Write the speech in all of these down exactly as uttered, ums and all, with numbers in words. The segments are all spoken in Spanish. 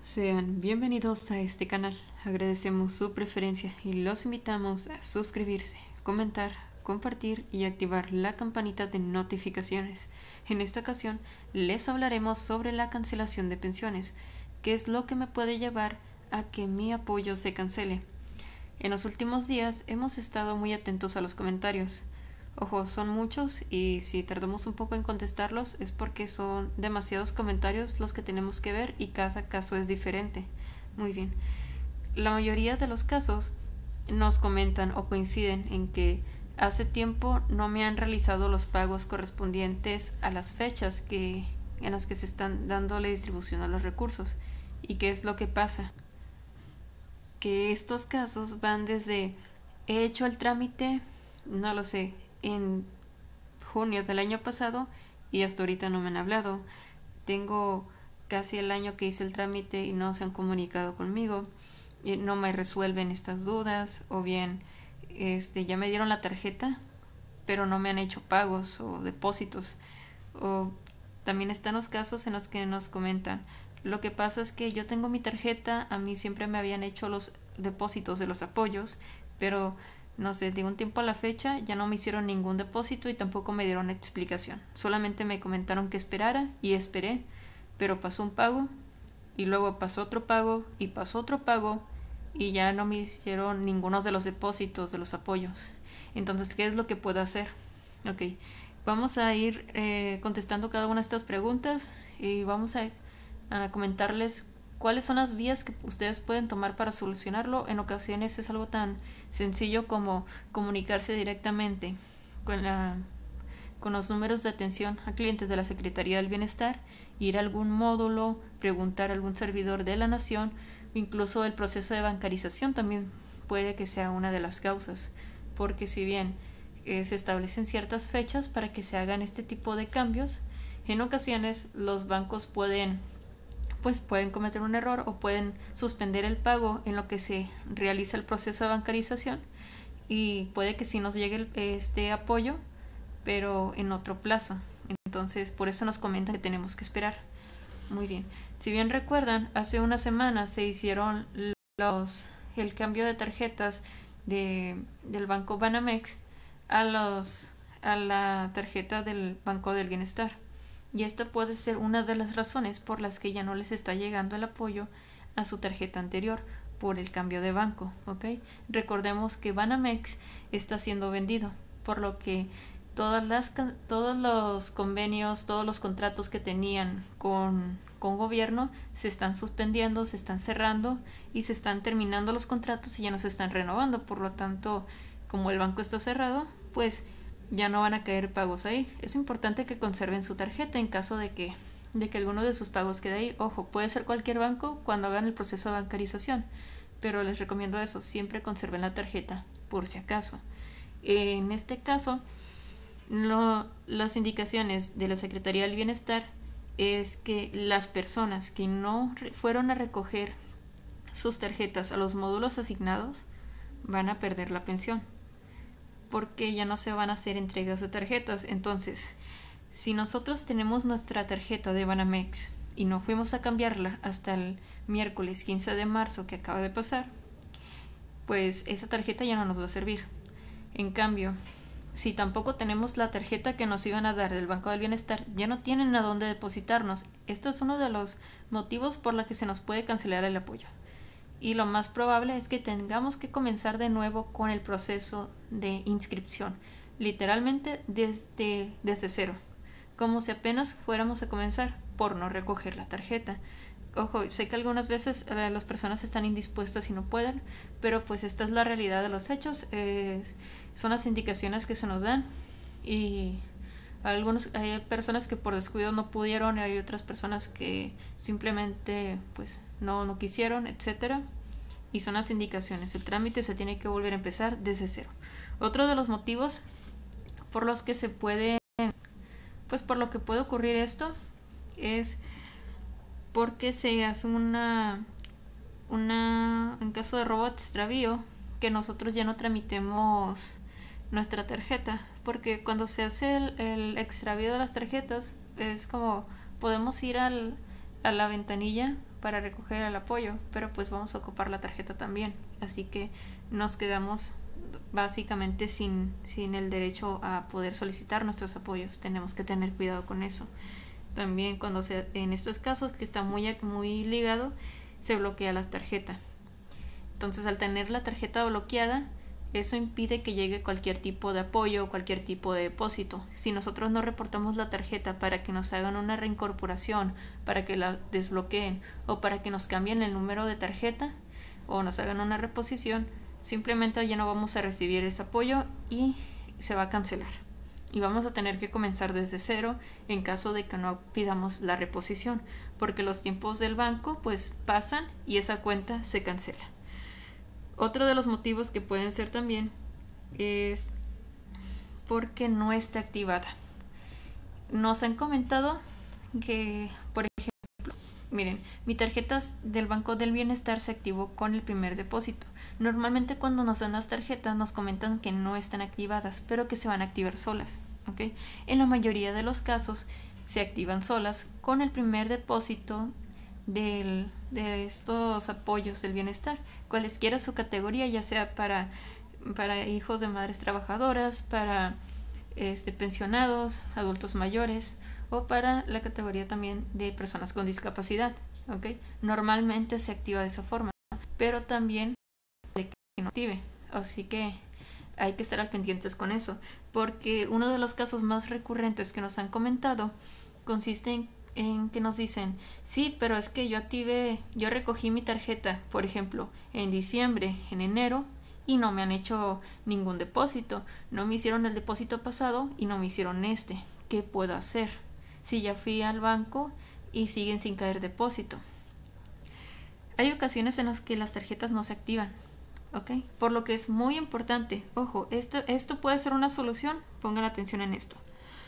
Sean bienvenidos a este canal, agradecemos su preferencia y los invitamos a suscribirse, comentar, compartir y activar la campanita de notificaciones. En esta ocasión les hablaremos sobre la cancelación de pensiones, que es lo que me puede llevar a que mi apoyo se cancele. En los últimos días hemos estado muy atentos a los comentarios. Ojo, son muchos y si tardamos un poco en contestarlos es porque son demasiados comentarios los que tenemos que ver y cada caso es diferente. Muy bien. La mayoría de los casos nos comentan o coinciden en que hace tiempo no me han realizado los pagos correspondientes a las fechas que, en las que se están dando la distribución a los recursos. ¿Y qué es lo que pasa? Que estos casos van desde he hecho el trámite, no lo sé, en junio del año pasado y hasta ahorita no me han hablado. Tengo casi el año que hice el trámite y no se han comunicado conmigo, y no me resuelven estas dudas, o bien este ya me dieron la tarjeta pero no me han hecho pagos o depósitos. O también están los casos en los que nos comentan lo que pasa es que yo tengo mi tarjeta, a mí siempre me habían hecho los depósitos de los apoyos, pero no sé, de un tiempo a la fecha ya no me hicieron ningún depósito y tampoco me dieron explicación. Solamente me comentaron que esperara y esperé, pero pasó un pago y luego pasó otro pago y pasó otro pago y ya no me hicieron ninguno de los depósitos de los apoyos. Entonces, ¿qué es lo que puedo hacer? Ok, vamos a ir eh, contestando cada una de estas preguntas y vamos a, a comentarles cuáles son las vías que ustedes pueden tomar para solucionarlo. En ocasiones es algo tan sencillo como comunicarse directamente con, la, con los números de atención a clientes de la Secretaría del Bienestar, ir a algún módulo, preguntar a algún servidor de la Nación, incluso el proceso de bancarización también puede que sea una de las causas, porque si bien eh, se establecen ciertas fechas para que se hagan este tipo de cambios, en ocasiones los bancos pueden pues pueden cometer un error o pueden suspender el pago en lo que se realiza el proceso de bancarización y puede que sí nos llegue el, este apoyo, pero en otro plazo. Entonces, por eso nos comentan que tenemos que esperar. Muy bien. Si bien recuerdan, hace una semana se hicieron los el cambio de tarjetas de, del Banco Banamex a, los, a la tarjeta del Banco del Bienestar. Y esto puede ser una de las razones por las que ya no les está llegando el apoyo a su tarjeta anterior por el cambio de banco, ¿ok? Recordemos que Banamex está siendo vendido, por lo que todas las, todos los convenios, todos los contratos que tenían con, con gobierno se están suspendiendo, se están cerrando y se están terminando los contratos y ya no se están renovando. Por lo tanto, como el banco está cerrado, pues ya no van a caer pagos ahí. Es importante que conserven su tarjeta en caso de que, de que alguno de sus pagos quede ahí. Ojo, puede ser cualquier banco cuando hagan el proceso de bancarización, pero les recomiendo eso, siempre conserven la tarjeta por si acaso. En este caso, no, las indicaciones de la Secretaría del Bienestar es que las personas que no fueron a recoger sus tarjetas a los módulos asignados van a perder la pensión, porque ya no se van a hacer entregas de tarjetas. Entonces, si nosotros tenemos nuestra tarjeta de Banamex y no fuimos a cambiarla hasta el miércoles quince de marzo que acaba de pasar, pues esa tarjeta ya no nos va a servir. En cambio, si tampoco tenemos la tarjeta que nos iban a dar del Banco del Bienestar, ya no tienen a dónde depositarnos. Esto es uno de los motivos por los que se nos puede cancelar el apoyo. Y lo más probable es que tengamos que comenzar de nuevo con el proceso de inscripción, literalmente desde, desde cero, como si apenas fuéramos a comenzar por no recoger la tarjeta. Ojo, sé que algunas veces eh, las personas están indispuestas y no pueden, pero pues esta es la realidad de los hechos, eh, son las indicaciones que se nos dan y algunos, hay personas que por descuido no pudieron y hay otras personas que simplemente pues no, no quisieron, etcétera. Y son las indicaciones. El trámite se tiene que volver a empezar desde cero. Otro de los motivos por los que se puede, pues por lo que puede ocurrir esto, es porque se hace una, una, en caso de robo extravío, que nosotros ya no tramitemos nuestra tarjeta, porque cuando se hace el, el extravío de las tarjetas es como podemos ir al, a la ventanilla para recoger el apoyo, pero pues vamos a ocupar la tarjeta también, así que nos quedamos básicamente sin, sin el derecho a poder solicitar nuestros apoyos. Tenemos que tener cuidado con eso. También cuando se, en estos casos que está muy, muy ligado, se bloquea la tarjeta. Entonces, al tener la tarjeta bloqueada, eso impide que llegue cualquier tipo de apoyo o cualquier tipo de depósito. Si nosotros no reportamos la tarjeta para que nos hagan una reincorporación, para que la desbloqueen o para que nos cambien el número de tarjeta o nos hagan una reposición, simplemente ya no vamos a recibir ese apoyo y se va a cancelar. Y vamos a tener que comenzar desde cero en caso de que no pidamos la reposición, porque los tiempos del banco pues pasan y esa cuenta se cancela. Otro de los motivos que pueden ser también es porque no está activada. Nos han comentado que, por ejemplo, miren, mi tarjeta del Banco del Bienestar se activó con el primer depósito. Normalmente cuando nos dan las tarjetas nos comentan que no están activadas, pero que se van a activar solas, ¿ok? En la mayoría de los casos se activan solas con el primer depósito del, de estos apoyos del bienestar, cualesquiera su categoría, ya sea para, para hijos de madres trabajadoras, para este, pensionados, adultos mayores o para la categoría también de personas con discapacidad, ¿ok? Normalmente se activa de esa forma, pero también de que no active, así que hay que estar al pendientes con eso, porque uno de los casos más recurrentes que nos han comentado consiste en en que nos dicen, sí, pero es que yo activé, yo recogí mi tarjeta, por ejemplo, en diciembre, en enero, y no me han hecho ningún depósito, no me hicieron el depósito pasado y no me hicieron este. ¿Qué puedo hacer? Si ya fui al banco y siguen sin caer depósito. Hay ocasiones en las que las tarjetas no se activan, ¿ok? Por lo que es muy importante, ojo, esto, esto puede ser una solución, pongan atención en esto.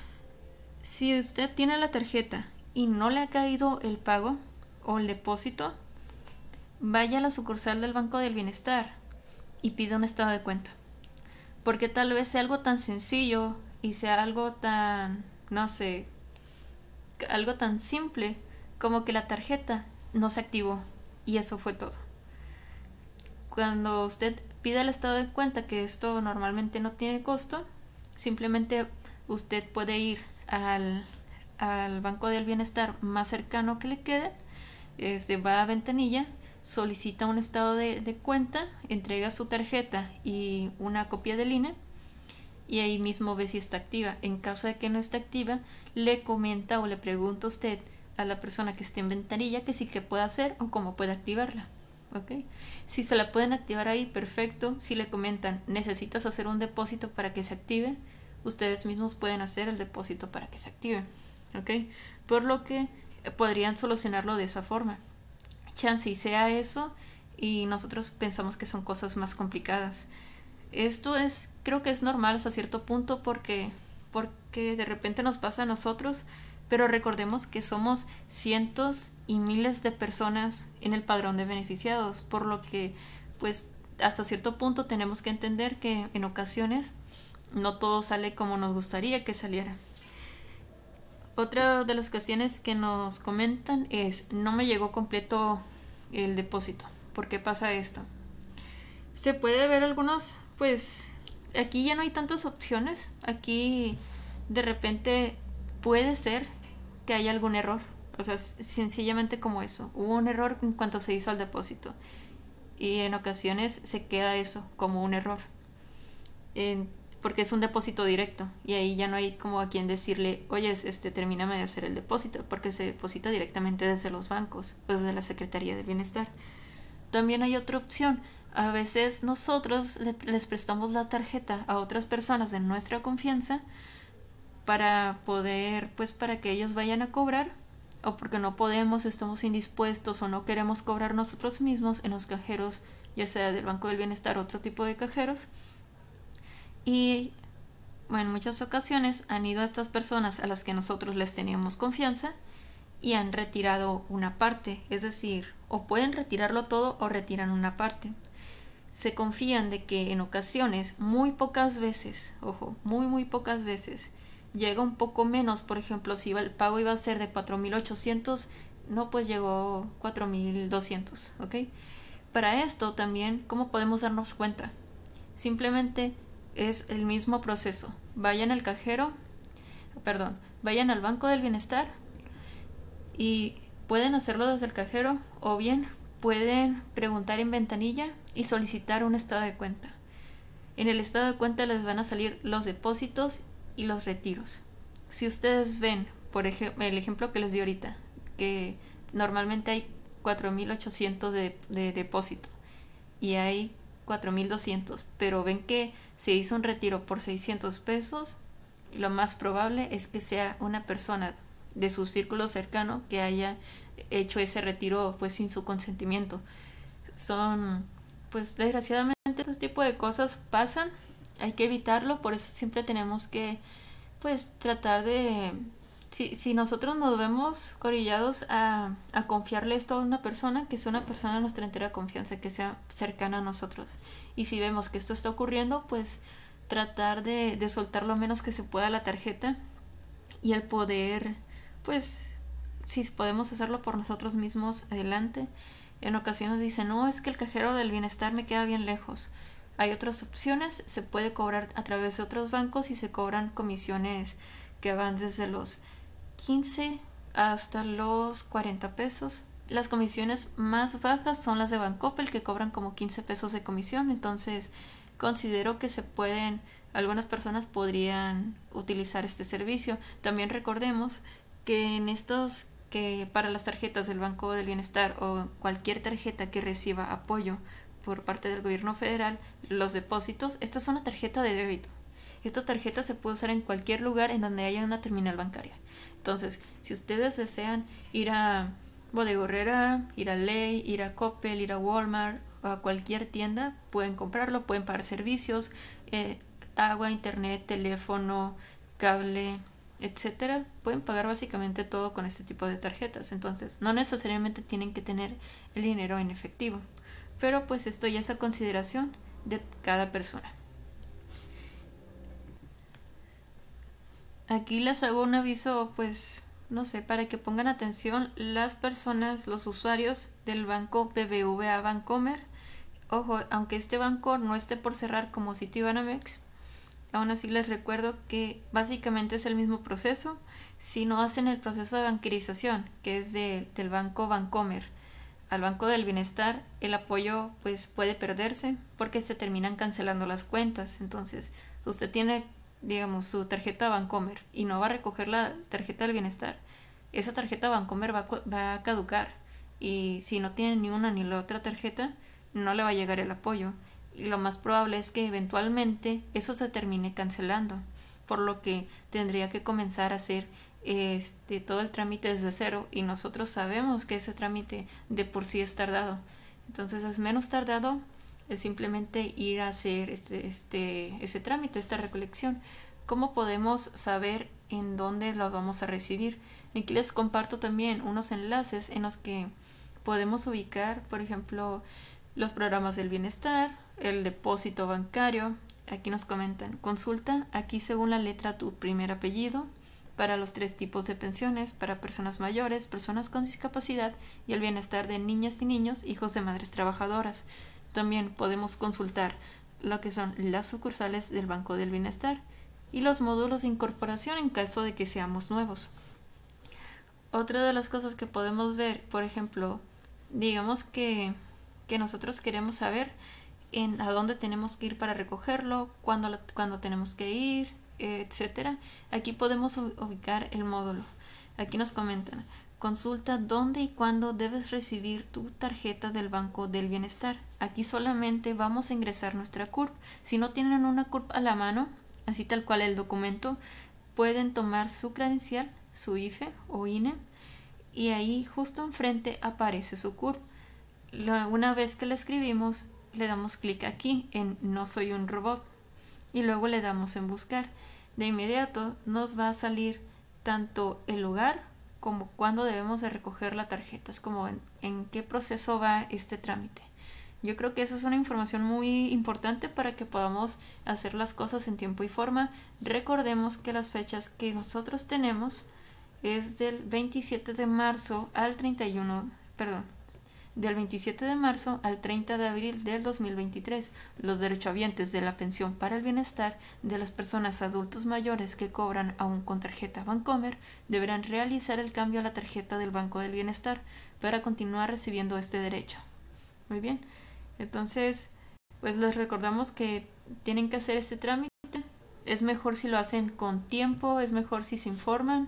Si usted tiene la tarjeta y no le ha caído el pago o el depósito, vaya a la sucursal del Banco del Bienestar y pida un estado de cuenta, porque tal vez sea algo tan sencillo y sea algo tan, no sé, algo tan simple como que la tarjeta no se activó y eso fue todo. Cuando usted pida el estado de cuenta, que esto normalmente no tiene costo, simplemente usted puede ir al al Banco del Bienestar más cercano que le quede, este, va a ventanilla, solicita un estado de, de cuenta, entrega su tarjeta y una copia del I N E y ahí mismo ve si está activa. En caso de que no esté activa, le comenta o le pregunta usted a la persona que esté en ventanilla que sí que puede hacer o cómo puede activarla, ¿ok? Si se la pueden activar ahí, perfecto. Si le comentan, necesitas hacer un depósito para que se active, ustedes mismos pueden hacer el depósito para que se active, ¿ok? Por lo que podrían solucionarlo de esa forma. Chance y sea eso y nosotros pensamos que son cosas más complicadas. Esto es, creo que es normal hasta cierto punto porque, porque de repente nos pasa a nosotros, pero recordemos que somos cientos y miles de personas en el padrón de beneficiados, por lo que pues hasta cierto punto tenemos que entender que en ocasiones no todo sale como nos gustaría que saliera. Otra de las ocasiones que nos comentan es, no me llegó completo el depósito. ¿Por qué pasa esto? Se puede ver algunos, pues aquí ya no hay tantas opciones. Aquí de repente puede ser que haya algún error. O sea, sencillamente como eso. Hubo un error en cuanto se hizo el depósito. Y en ocasiones se queda eso como un error. En porque es un depósito directo y ahí ya no hay como a quien decirle, oye, este, termíname de hacer el depósito, porque se deposita directamente desde los bancos o desde la Secretaría del Bienestar. También hay otra opción, a veces nosotros le, les prestamos la tarjeta a otras personas de nuestra confianza para poder, pues para que ellos vayan a cobrar, o porque no podemos, estamos indispuestos o no queremos cobrar nosotros mismos en los cajeros, ya sea del Banco del Bienestar o otro tipo de cajeros. Y bueno, en muchas ocasiones han ido a estas personas a las que nosotros les teníamos confianza y han retirado una parte, es decir, o pueden retirarlo todo o retiran una parte. Se confían de que en ocasiones, muy pocas veces, ojo, muy muy pocas veces, llega un poco menos. Por ejemplo, si el pago iba a ser de cuatro mil ochocientos, no, pues llegó cuatro mil doscientos, ¿ok? Para esto también, ¿cómo podemos darnos cuenta? Simplemente es el mismo proceso. Vayan al cajero, perdón, vayan al Banco del Bienestar y pueden hacerlo desde el cajero o bien pueden preguntar en ventanilla y solicitar un estado de cuenta. En el estado de cuenta les van a salir los depósitos y los retiros. Si ustedes ven, por ejemplo, el ejemplo que les di ahorita, que normalmente hay cuatro mil ochocientos de, de depósito y hay cuatro mil doscientos, pero ven que se hizo un retiro por seiscientos pesos, lo más probable es que sea una persona de su círculo cercano que haya hecho ese retiro pues sin su consentimiento. Son, pues desgraciadamente estos tipos de cosas pasan, hay que evitarlo, por eso siempre tenemos que pues tratar de, si, si nosotros nos vemos orillados a, a confiarle esto a una persona, que sea una persona de nuestra entera confianza, que sea cercana a nosotros, y si vemos que esto está ocurriendo, pues tratar de, de soltar lo menos que se pueda la tarjeta y el poder, pues si podemos hacerlo por nosotros mismos, adelante. En ocasiones dicen, no, es que el cajero del bienestar me queda bien lejos. Hay otras opciones, se puede cobrar a través de otros bancos y se cobran comisiones que van desde los quince hasta los cuarenta pesos. Las comisiones más bajas son las de Bancoppel, que cobran como quince pesos de comisión, entonces considero que se pueden, algunas personas podrían utilizar este servicio. También recordemos que en estos, que para las tarjetas del Banco del Bienestar o cualquier tarjeta que reciba apoyo por parte del gobierno federal, los depósitos, esta es una tarjeta de débito. Esta tarjeta se puede usar en cualquier lugar en donde haya una terminal bancaria. Entonces, si ustedes desean ir a Bodega Aurrera, ir a Ley, ir a Coppel, ir a Walmart o a cualquier tienda, pueden comprarlo, pueden pagar servicios, eh, agua, internet, teléfono, cable, etcétera. Pueden pagar básicamente todo con este tipo de tarjetas. Entonces, no necesariamente tienen que tener el dinero en efectivo, pero pues esto ya es a consideración de cada persona. Aquí les hago un aviso, pues no sé, para que pongan atención las personas, los usuarios del banco B B V A Bancomer. Ojo, aunque este banco no esté por cerrar como Citibanamex, aún así les recuerdo que básicamente es el mismo proceso. Si no hacen el proceso de banquerización, que es de, del banco Bancomer al Banco del Bienestar, el apoyo pues puede perderse porque se terminan cancelando las cuentas. Entonces, usted tiene, digamos, su tarjeta Bancomer y no va a recoger la tarjeta del Bienestar, esa tarjeta Bancomer va, va a caducar, y si no tiene ni una ni la otra tarjeta, no le va a llegar el apoyo, y lo más probable es que eventualmente eso se termine cancelando, por lo que tendría que comenzar a hacer este todo el trámite desde cero, y nosotros sabemos que ese trámite de por sí es tardado. Entonces es menos tardado, es simplemente ir a hacer este, este, ese trámite, esta recolección. ¿Cómo podemos saber en dónde lo vamos a recibir? Aquí les comparto también unos enlaces en los que podemos ubicar, por ejemplo, los programas del bienestar, el depósito bancario. Aquí nos comentan, consulta aquí según la letra tu primer apellido para los tres tipos de pensiones, para personas mayores, personas con discapacidad y el bienestar de niñas y niños, hijos de madres trabajadoras. También podemos consultar lo que son las sucursales del Banco del Bienestar y los módulos de incorporación en caso de que seamos nuevos. Otra de las cosas que podemos ver, por ejemplo, digamos que, que nosotros queremos saber en a dónde tenemos que ir para recogerlo, cuándo, cuándo tenemos que ir, etcétera. Aquí podemos ubicar el módulo. Aquí nos comentan, consulta dónde y cuándo debes recibir tu tarjeta del Banco del Bienestar. Aquí solamente vamos a ingresar nuestra C U R P. Si no tienen una C U R P a la mano, así tal cual el documento, pueden tomar su credencial, su I F E o I N E, y ahí justo enfrente aparece su C U R P. Una vez que la escribimos, le damos clic aquí en No soy un robot y luego le damos en buscar. De inmediato nos va a salir tanto el lugar como cuándo debemos de recoger la tarjeta, es como en, en qué proceso va este trámite. Yo creo que esa es una información muy importante para que podamos hacer las cosas en tiempo y forma. Recordemos que las fechas que nosotros tenemos es del veintisiete de marzo al treinta y uno, perdón, del veintisiete de marzo al treinta de abril del dos mil veintitrés. Los derechohabientes de la pensión para el bienestar de las personas adultos mayores que cobran aún con tarjeta Bancomer deberán realizar el cambio a la tarjeta del Banco del Bienestar para continuar recibiendo este derecho. Muy bien, entonces pues les recordamos que tienen que hacer este trámite. Es mejor si lo hacen con tiempo, es mejor si se informan.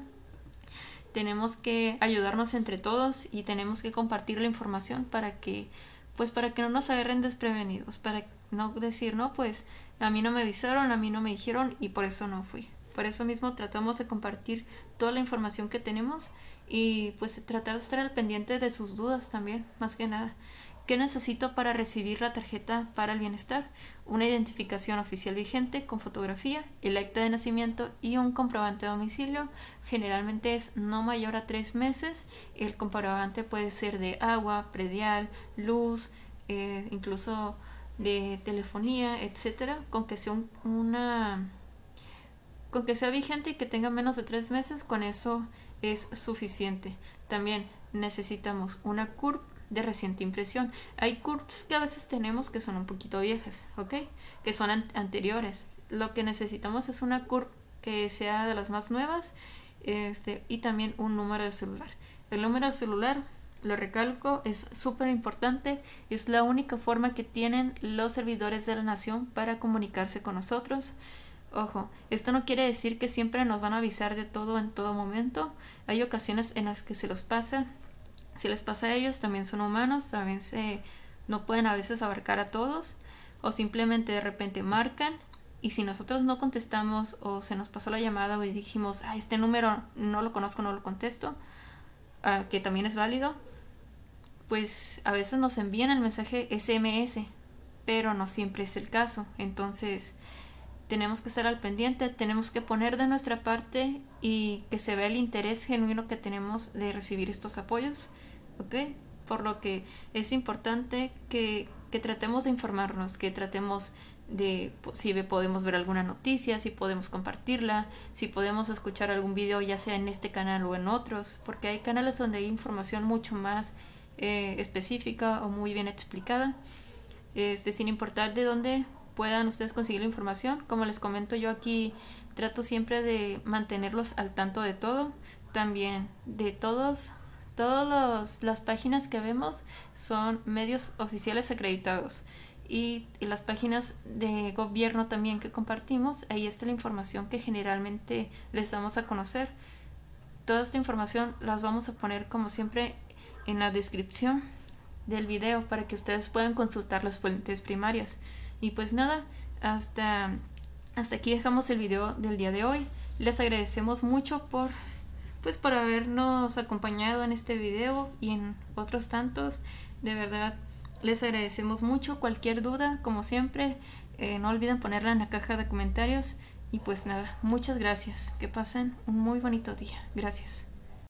Tenemos que ayudarnos entre todos y tenemos que compartir la información para que, pues para que no nos agarren desprevenidos, para no decir, no, pues a mí no me avisaron, a mí no me dijeron y por eso no fui. Por eso mismo tratamos de compartir toda la información que tenemos y pues tratar de estar al pendiente de sus dudas también, más que nada. ¿Qué necesito para recibir la tarjeta para el bienestar? Una identificación oficial vigente con fotografía, el acta de nacimiento y un comprobante de domicilio. Generalmente es no mayor a tres meses. El comprobante puede ser de agua, predial, luz, eh, incluso de telefonía, etcétera. Con que sea un, una, con que sea vigente y que tenga menos de tres meses, con eso es suficiente. También necesitamos una C U R P de reciente impresión. Hay C U R Ps que a veces tenemos que son un poquito viejas, ¿ok? Que son an anteriores. Lo que necesitamos es una C U R P que sea de las más nuevas, este, y también un número de celular. El número de celular, lo recalco, es súper importante. Es la única forma que tienen los servidores de la nación para comunicarse con nosotros. Ojo, esto no quiere decir que siempre nos van a avisar de todo en todo momento. Hay ocasiones en las que se los pasa. Si les pasa a ellos, también son humanos, también se, no pueden a veces abarcar a todos, o simplemente de repente marcan y si nosotros no contestamos o se nos pasó la llamada o dijimos, ah, este número no lo conozco, no lo contesto, uh, que también es válido, pues a veces nos envían el mensaje S M S, pero no siempre es el caso. Entonces tenemos que estar al pendiente, tenemos que poner de nuestra parte y que se vea el interés genuino que tenemos de recibir estos apoyos, ¿ok? Por lo que es importante que, que tratemos de informarnos, que tratemos de si podemos ver alguna noticia, si podemos compartirla, si podemos escuchar algún video ya sea en este canal o en otros, porque hay canales donde hay información mucho más eh, específica o muy bien explicada, este, sin importar de dónde puedan ustedes conseguir la información. Como les comento, yo aquí trato siempre de mantenerlos al tanto de todo, también de todos todas las páginas que vemos son medios oficiales acreditados y, y las páginas de gobierno también que compartimos, ahí está la información que generalmente les damos a conocer. Toda esta información las vamos a poner como siempre en la descripción del video para que ustedes puedan consultar las fuentes primarias. Y pues nada, hasta, hasta aquí dejamos el video del día de hoy. Les agradecemos mucho por, pues, por habernos acompañado en este video y en otros tantos. De verdad, les agradecemos mucho. Cualquier duda, como siempre, eh, no olviden ponerla en la caja de comentarios. Y pues nada, muchas gracias. Que pasen un muy bonito día. Gracias.